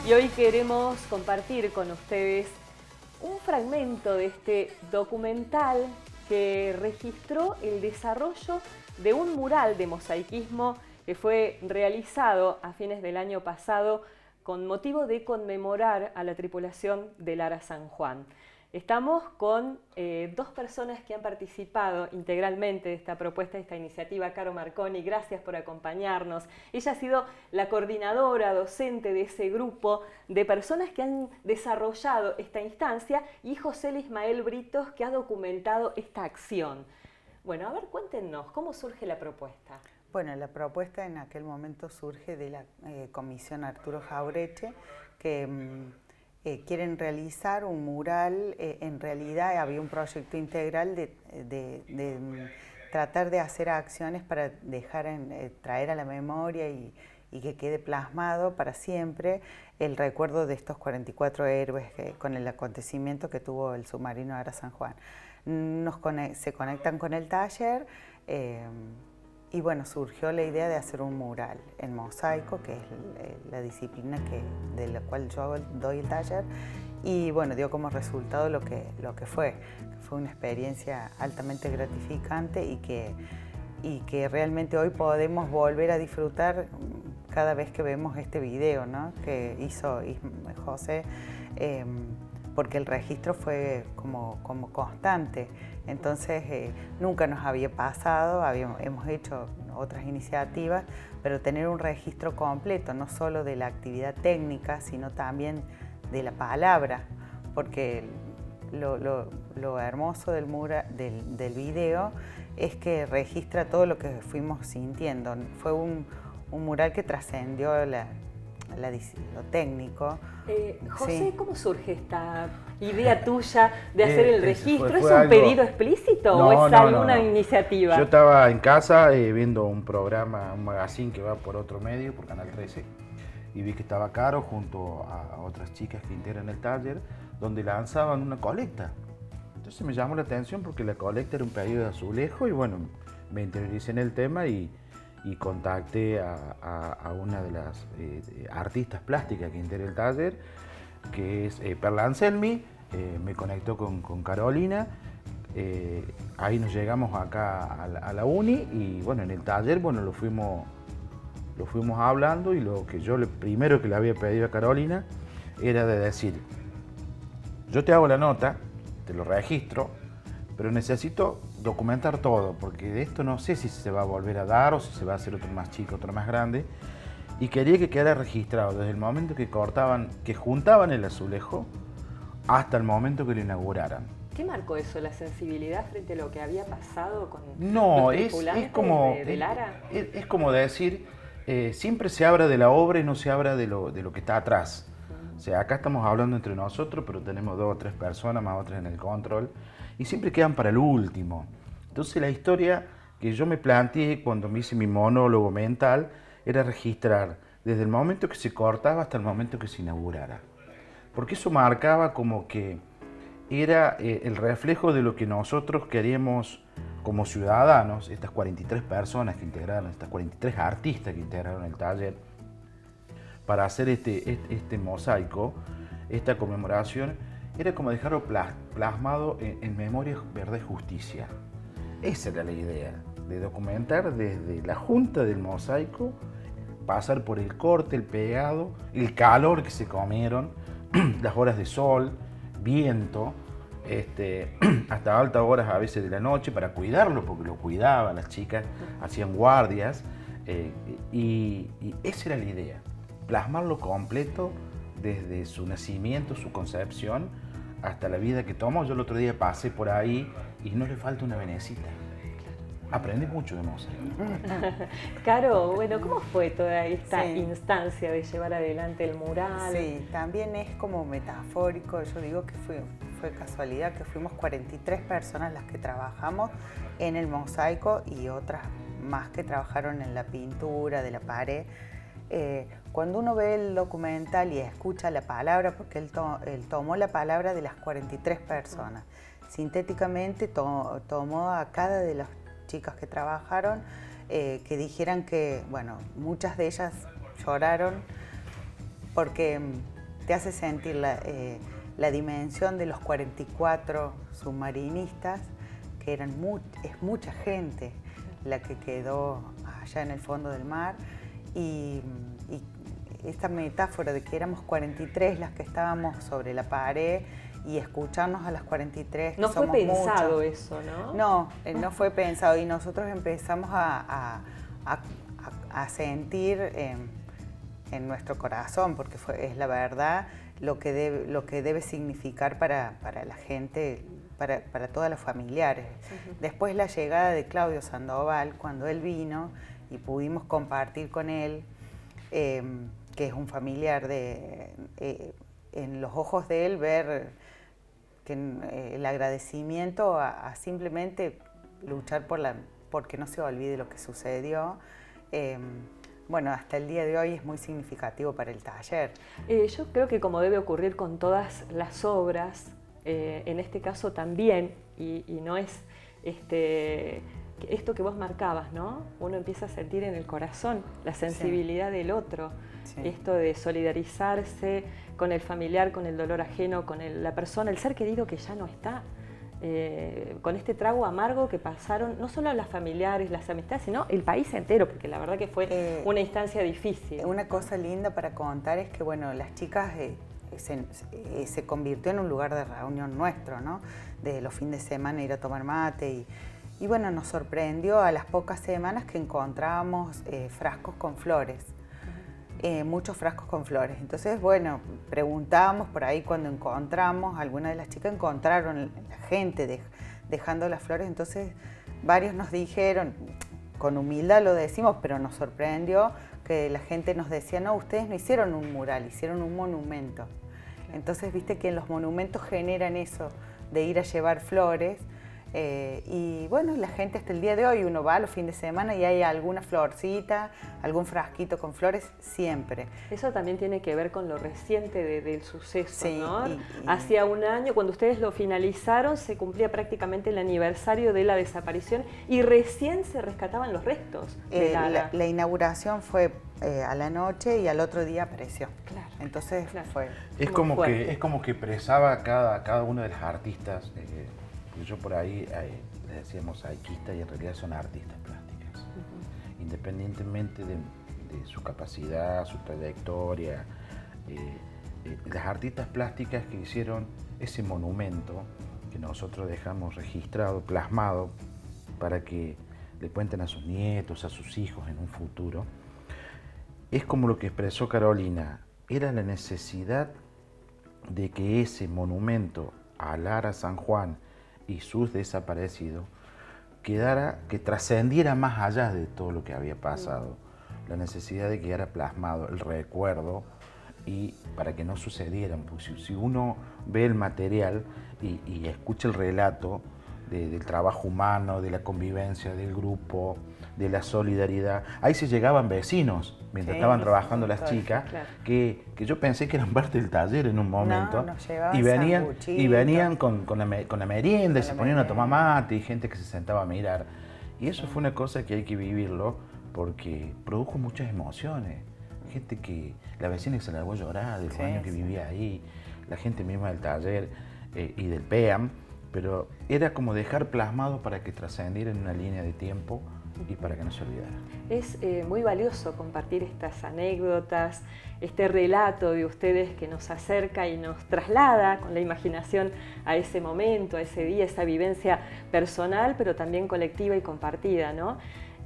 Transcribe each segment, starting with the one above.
Y hoy queremos compartir con ustedes un fragmento de este documental que registró el desarrollo de un mural de mosaicismo que fue realizado a fines del año pasado con motivo de conmemorar a la tripulación del Ara San Juan. Estamos con dos personas que han participado integralmente de esta propuesta, de esta iniciativa. Caro Marconi, gracias por acompañarnos. Ella ha sido la coordinadora docente de ese grupo de personas que han desarrollado esta instancia, y José Ismael Britos, que ha documentado esta acción. Bueno, a ver, cuéntenos, ¿cómo surge la propuesta? Bueno, la propuesta en aquel momento surge de la Comisión Arturo Jaureche, que quieren realizar un mural. En realidad había un proyecto integral de tratar de hacer acciones para traer a la memoria y que quede plasmado para siempre el recuerdo de estos 44 héroes con el acontecimiento que tuvo el submarino Ara San Juan. Se conectan con el taller. Y bueno, surgió la idea de hacer un mural en mosaico, que es la disciplina de la cual yo doy el taller, y bueno, dio como resultado lo que fue una experiencia altamente gratificante y que realmente hoy podemos volver a disfrutar cada vez que vemos este video, ¿no?, que hizo José, porque el registro fue como constante. Entonces nunca nos había pasado, hemos hecho otras iniciativas, pero tener un registro completo, no solo de la actividad técnica, sino también de la palabra, porque lo hermoso del video es que registra todo lo que fuimos sintiendo. Fue un mural que trascendió lo técnico. José, sí. ¿Cómo surge esta idea tuya de hacer el registro? fue ¿Es un algo... pedido explícito o es alguna iniciativa? Yo estaba en casa viendo un programa, un magazine que va por otro medio, por Canal 13, y vi que estaba Caro junto a otras chicas que integran el taller, donde lanzaban una colecta. Entonces me llamó la atención porque la colecta era un pedido de azulejo y bueno, me interioricé en el tema y contacté a una de las artistas plásticas que integra el taller, que es Perla Anselmi. Me conectó con Carolina, ahí nos llegamos acá a la uni y bueno, en el taller lo fuimos hablando, y lo que yo primero que le había pedido a Carolina era de decir: yo te hago la nota, te lo registro, pero necesito documentar todo, porque de esto no sé si se va a volver a dar o si se va a hacer otro más chico, otro más grande, y quería que quedara registrado desde el momento que juntaban el azulejo hasta el momento que lo inauguraran. ¿Qué marcó eso? ¿La sensibilidad frente a lo que había pasado con los tripulantes del Ara? Es como decir, siempre se habla de la obra y no se habla de lo que está atrás. O sea, acá estamos hablando entre nosotros, pero tenemos 2 o 3 personas, más otras en el control, y siempre quedan para el último. Entonces la historia que yo me planteé cuando me hice mi monólogo mental era registrar desde el momento que se cortaba hasta el momento que se inaugurara. Porque eso marcaba como que era el reflejo de lo que nosotros queríamos como ciudadanos, estas 43 personas que integraron, estas 43 artistas que integraron el taller, para hacer este mosaico, esta conmemoración. Era como dejarlo plasmado en Memoria, Verdad y Justicia. Esa era la idea, de documentar desde la junta del mosaico, pasar por el corte, el pegado, el calor que se comieron, las horas de sol, viento, hasta altas horas a veces de la noche para cuidarlo, porque lo cuidaban las chicas, hacían guardias, y esa era la idea, plasmarlo completo desde su nacimiento, su concepción, hasta la vida que tomó. Yo el otro día pasé por ahí y no le falta una venecita. Aprendí mucho de mosaico. Caro, bueno, ¿cómo fue toda esta instancia de llevar adelante el mural? Sí, también es como metafórico. Yo digo que fue casualidad que fuimos 43 personas las que trabajamos en el mosaico y otras más que trabajaron en la pintura de la pared. Cuando uno ve el documental y escucha la palabra, porque él tomó la palabra de las 43 personas, sintéticamente tomó a cada de las chicas que trabajaron, que dijeran que, bueno, muchas de ellas lloraron porque te hace sentir la dimensión de los 44 submarinistas, que es mucha gente la que quedó allá en el fondo del mar, y esta metáfora de que éramos 43 las que estábamos sobre la pared y escucharnos a las 43, que no fue somos pensado muchos. eso, ¿no? No, no fue pensado, y nosotros empezamos a sentir en nuestro corazón, porque es la verdad, lo que debe significar para la gente, para todos los familiares. Después la llegada de Claudio Sandoval, cuando él vino y pudimos compartir con él, que es un familiar en los ojos de él ver que el agradecimiento a simplemente luchar porque no se olvide lo que sucedió. Bueno, hasta el día de hoy es muy significativo para el taller. Yo creo que como debe ocurrir con todas las obras, en este caso también, y no es esto que vos marcabas, ¿no? Uno empieza a sentir en el corazón la sensibilidad del otro, esto de solidarizarse con el familiar, con el dolor ajeno, con la persona, el ser querido que ya no está. Con este trago amargo que pasaron no solo las familiares, las amistades, sino el país entero, porque la verdad que fue una instancia difícil. Una cosa linda para contar es que, bueno, las chicas se convirtió en un lugar de reunión nuestro, ¿no? De los fines de semana ir a tomar mate y bueno, nos sorprendió a las pocas semanas que encontrábamos frascos con flores. Muchos frascos con flores. Entonces, bueno, preguntábamos por ahí cuando encontramos, algunas de las chicas encontraron la gente dejando las flores, entonces varios nos dijeron, con humildad lo decimos, pero nos sorprendió que la gente nos decía, no, ustedes no hicieron un mural, hicieron un monumento. Entonces, viste que en los monumentos generan eso, de ir a llevar flores. Y bueno, la gente hasta el día de hoy, uno va a los fines de semana y hay alguna florcita, algún frasquito con flores, siempre. Eso también tiene que ver con lo reciente del suceso, sí, ¿no? Hacía un año, cuando ustedes lo finalizaron, se cumplía prácticamente el aniversario de la desaparición y recién se rescataban los restos de Lara. La inauguración fue a la noche y al otro día apareció. Claro. Entonces fue... Es como que expresaba cada uno de los artistas. Yo por ahí les decíamos mosaicistas y en realidad son artistas plásticas. Independientemente de su capacidad, su trayectoria, las artistas plásticas que hicieron ese monumento que nosotros dejamos registrado, plasmado, para que le cuenten a sus nietos, a sus hijos en un futuro, es como lo que expresó Carolina, era la necesidad de que ese monumento a Lara San Juan y sus desaparecidos que trascendiera más allá de todo lo que había pasado, la necesidad de que quedara plasmado el recuerdo y para que no sucedieran, porque si uno ve el material y escucha el relato del trabajo humano, de la convivencia del grupo, de la solidaridad, ahí se llegaban vecinos mientras estaban trabajando las chicas, claro, que yo pensé que eran parte del taller en un momento, y venían con la merienda, se ponían a tomar mate y gente que se sentaba a mirar, y eso fue una cosa que hay que vivirlo porque produjo muchas emociones, gente que, la vecina que se largó a llorar de los años que vivía ahí, la gente misma del taller y del PEAM, pero era como dejar plasmado para que trascendiera en una línea de tiempo y para que no se olvidara. Es muy valioso compartir estas anécdotas, este relato de ustedes que nos acerca y nos traslada con la imaginación a ese momento, a ese día, esa vivencia personal, pero también colectiva y compartida, ¿no?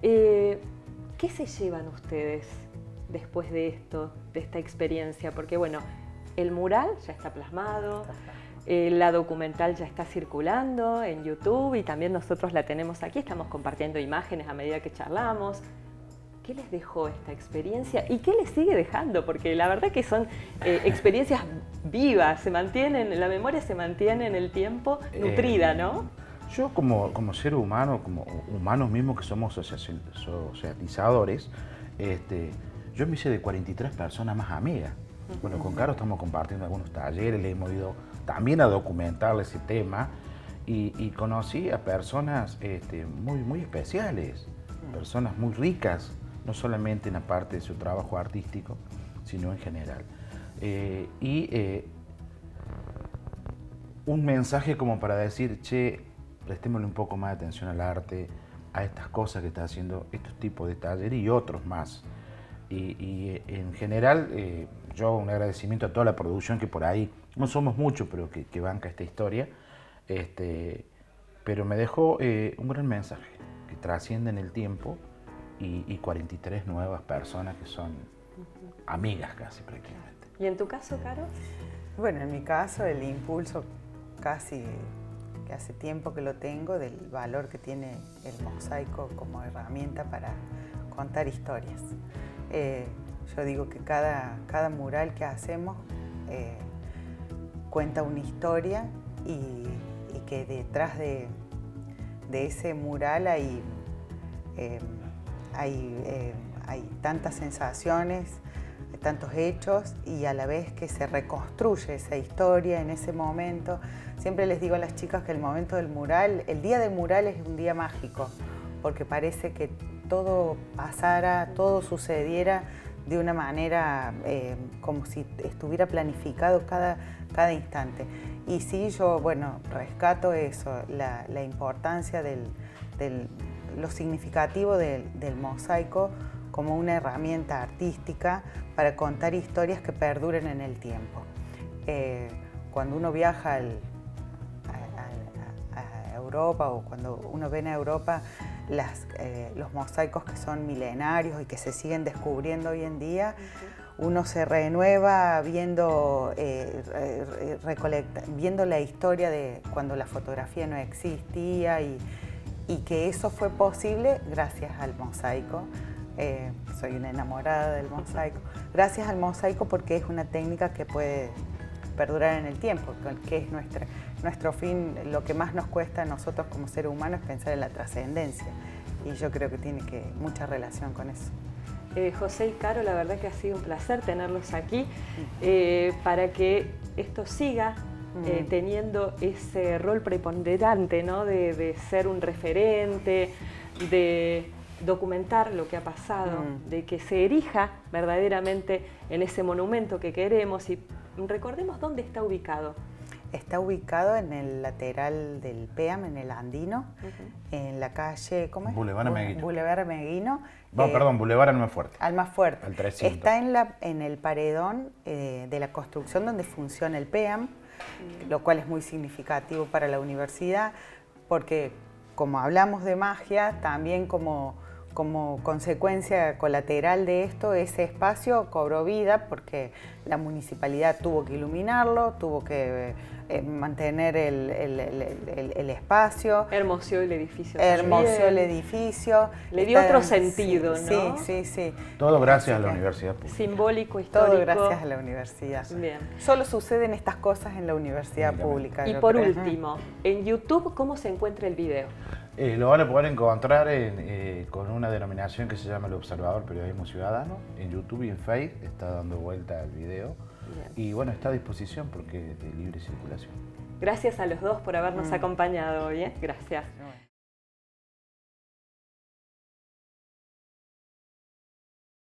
¿Qué se llevan ustedes después de esto, de esta experiencia? Porque bueno, el mural ya está plasmado, la documental ya está circulando en YouTube y también nosotros la tenemos aquí, estamos compartiendo imágenes a medida que charlamos. ¿Qué les dejó esta experiencia y qué les sigue dejando? Porque la verdad que son experiencias vivas, se mantienen, la memoria se mantiene en el tiempo nutrida, ¿no? Yo como ser humano, como humanos mismos que somos socializadores, yo me hice de 43 personas más amigas. Bueno, con Caro estamos compartiendo algunos talleres, le hemos ido también a documentar ese tema y conocí a personas muy especiales, personas muy ricas, no solamente en la parte de su trabajo artístico, sino en general. Un mensaje como para decir, che, prestémosle un poco más de atención al arte, a estas cosas que está haciendo estos tipos de talleres y otros más. Y en general, yo un agradecimiento a toda la producción que por ahí, no somos muchos, pero que banca esta historia, pero me dejó un gran mensaje que trasciende en el tiempo y 43 nuevas personas que son amigas casi prácticamente. ¿Y en tu caso, Caro? Bueno, en mi caso el impulso casi que hace tiempo que lo tengo del valor que tiene el mosaico como herramienta para contar historias. Yo digo que cada mural que hacemos cuenta una historia y que detrás de ese mural hay tantas sensaciones, tantos hechos y a la vez que se reconstruye esa historia en ese momento. Siempre les digo a las chicas que el momento del mural, el día del mural es un día mágico, porque parece que todo pasara, todo sucediera de una manera como si estuviera planificado cada instante. Y sí, yo, bueno, rescato eso, la importancia lo significativo del mosaico como una herramienta artística para contar historias que perduren en el tiempo. Cuando uno viaja a Europa o cuando uno ve en Europa los mosaicos que son milenarios y que se siguen descubriendo hoy en día, uno se renueva viendo la historia de cuando la fotografía no existía y que eso fue posible gracias al mosaico. Soy una enamorada del mosaico. Gracias al mosaico porque es una técnica que puede perdurar en el tiempo, que es nuestro fin. Lo que más nos cuesta a nosotros como seres humanos es pensar en la trascendencia y yo creo que tiene mucha relación con eso. José y Caro, la verdad que ha sido un placer tenerlos aquí para que esto siga teniendo ese rol preponderante, ¿no? de ser un referente, de documentar lo que ha pasado, de que se erija verdaderamente en ese monumento que queremos y recordemos dónde está ubicado. Está ubicado en el lateral del PEAM, en el Andino, en la calle, ¿cómo es? Boulevard Meguino. Boulevard Meguino. Perdón, Boulevard Almafuerte. Almafuerte. Al 300. Está en el paredón de la construcción donde funciona el PEAM, lo cual es muy significativo para la universidad, porque como hablamos de magia, también como consecuencia colateral de esto, ese espacio cobró vida porque la municipalidad tuvo que iluminarlo, tuvo que mantener el espacio. Hermoseó el edificio. Hermoseó el edificio. Le dio otro sentido, sí, ¿no? Sí. Todo gracias a la universidad pública. Simbólico, histórico. Todo gracias a la universidad. Bien. Solo suceden estas cosas en la universidad pública. Y por último, en YouTube, ¿cómo se encuentra el video? Lo van a poder encontrar con una denominación que se llama El Observador Periodismo Ciudadano. En YouTube y en Facebook está dando vuelta el video. Bien. Y bueno, está a disposición porque es de libre circulación. Gracias a los dos por habernos acompañado hoy. Gracias.